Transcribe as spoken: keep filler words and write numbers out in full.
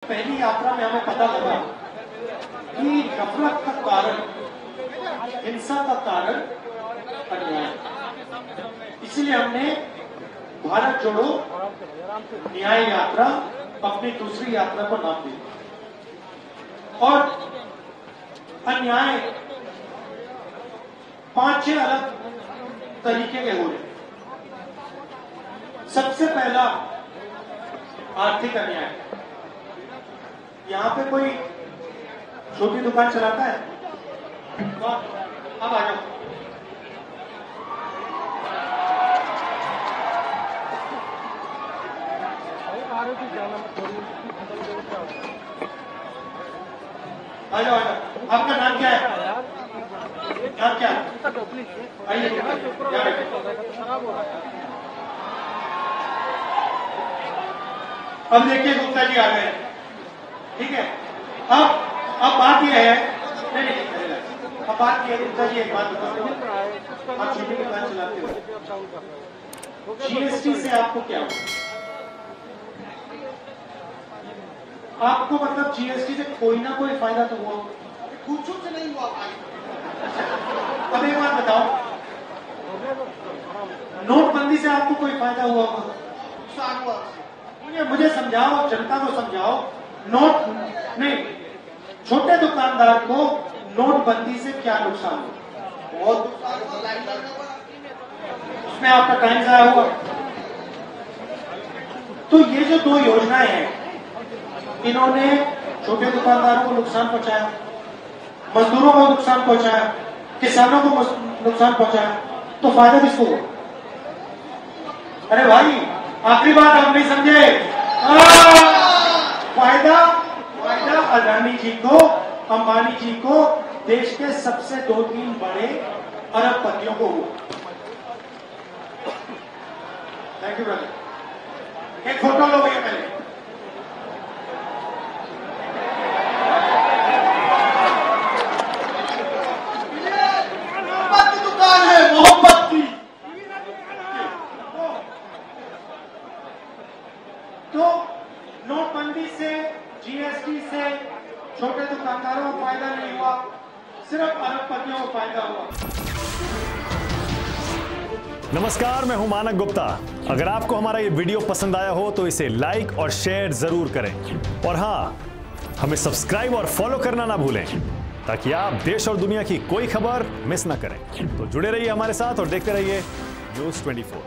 पहली यात्रा में हमें पता लगा कि नफरत का कारण, हिंसा का कारण अन्याय। इसलिए हमने भारत जोड़ो न्याय यात्रा अपनी दूसरी यात्रा को नाम दी। और अन्याय पांच छह अलग तरीके के हो रहे। सबसे पहला आर्थिक अन्याय। यहां पे कोई छोटी दुकान चलाता है? अब आ जाओ। आ जाओ, आ जाओ। आपका नाम क्या है? नाम क्या है? आइए। अब देखिए गुप्ता जी आ गए, ठीक है। अब अब बात यह है, नहीं नहीं अब बात यह है, गुप्ता जी एक बात बताओ, आप छोटी दुकान चलाते हो, जीएसटी से आपको क्या हुआ? आपको मतलब जीएसटी से कोई ना कोई फायदा तो हुआ? कुछ से नहीं हुआ भाई। अब एक बात बताओ, नोटबंदी से आपको कोई फायदा हुआ होगा? मुझे मुझे समझाओ, जनता को समझाओ। नोट नहीं, छोटे दुकानदार को नोटबंदी से क्या नुकसान हुआ? बहुत नुकसान हुआ, उसमें आपका टाइम जाया हुआ। तो ये जो दो योजनाएं हैं, इन्होंने छोटे दुकानदारों को नुकसान पहुंचाया, मजदूरों को नुकसान पहुंचाया, किसानों को नुकसान पहुंचाया, तो फायदा किसको हुआ? अरे भाई आखिरी बात आप नहीं समझे। फायदा फायदा अदानी जी को, अंबानी जी को, देश के सबसे दो तीन बड़े अरबपतियों को हुआ। Thank you brother. एक फोटो लो भैया पहले। दुकान है मोहब्बत की। तो नोटबंदी से, जीएसटी से छोटे दुकानदारों को फायदा नहीं हुआ, सिर्फ अरबपतियों को फायदा हुआ। नमस्कार, मैं हूं मानक गुप्ता। अगर आपको हमारा ये वीडियो पसंद आया हो तो इसे लाइक और शेयर जरूर करें, और हां, हमें सब्सक्राइब और फॉलो करना ना भूलें ताकि आप देश और दुनिया की कोई खबर मिस ना करें। तो जुड़े रहिए हमारे साथ और देखते रहिए न्यूज़ चौबीस।